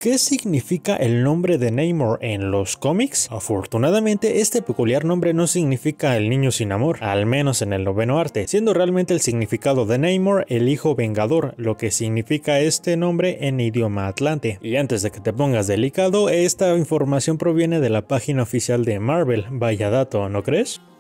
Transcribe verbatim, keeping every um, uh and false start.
¿Qué significa el nombre de Namor en los cómics? Afortunadamente, este peculiar nombre no significa el niño sin amor, al menos en el noveno arte, siendo realmente el significado de Namor el hijo vengador, lo que significa este nombre en idioma atlante. Y antes de que te pongas delicado, esta información proviene de la página oficial de Marvel, vaya dato, ¿no crees?